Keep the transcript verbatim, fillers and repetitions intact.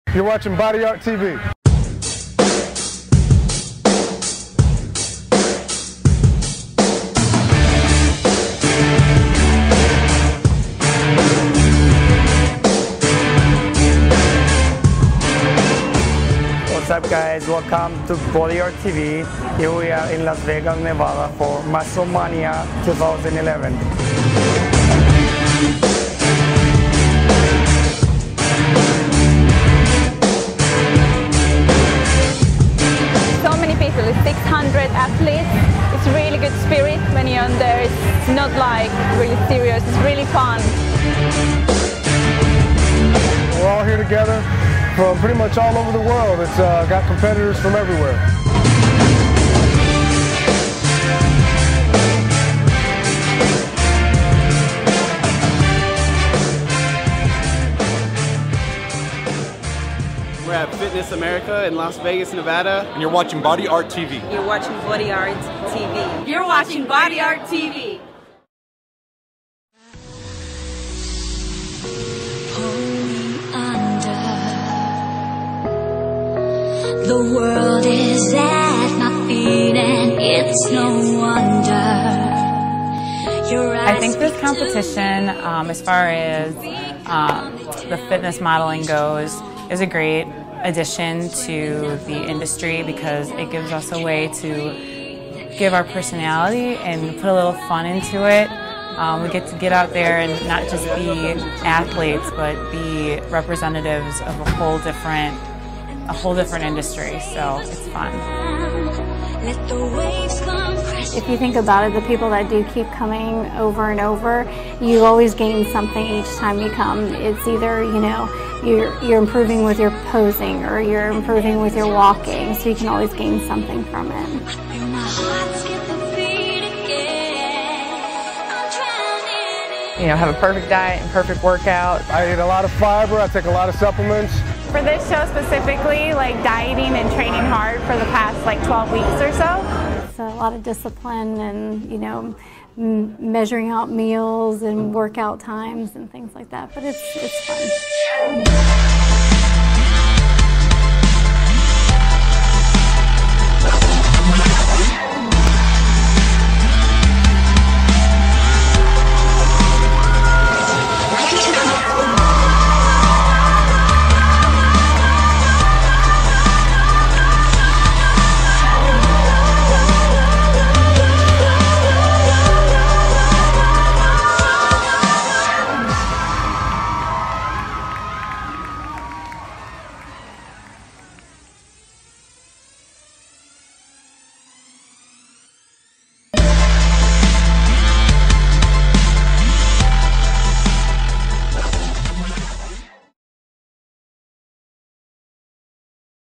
You're watching Body Art T V. What's up, guys? Welcome to Body Art T V. Here we are in Las Vegas, Nevada for Musclemania twenty eleven. So many people, it's six hundred athletes. It's a really good spirit when you're on there. It's not like really serious, it's really fun. We're all here together from pretty much all over the world. It's uh, got competitors from everywhere. We're at Fitness America in Las Vegas, Nevada. And you're watching Body Art T V. You're watching Body Art T V. You're watching Body Art T V. The world is at my feet and it's no wonder. I think this competition, um, as far as um, the fitness modeling goes, is a great addition to the industry because it gives us a way to give our personality and put a little fun into it. Um, we get to get out there and not just be athletes, but be representatives of a whole different a whole different industry, so it's fun. If you think about it, the people that do keep coming over and over, you always gain something each time you come. It's either, you know, you're, you're improving with your posing or you're improving with your walking, so you can always gain something from it. You know, have a perfect diet and perfect workout. I eat a lot of fiber, I take a lot of supplements. For this show specifically, like dieting and training hard for the past like twelve weeks or so. It's a lot of discipline and, you know, m measuring out meals and workout times and things like that, but it's, it's fun.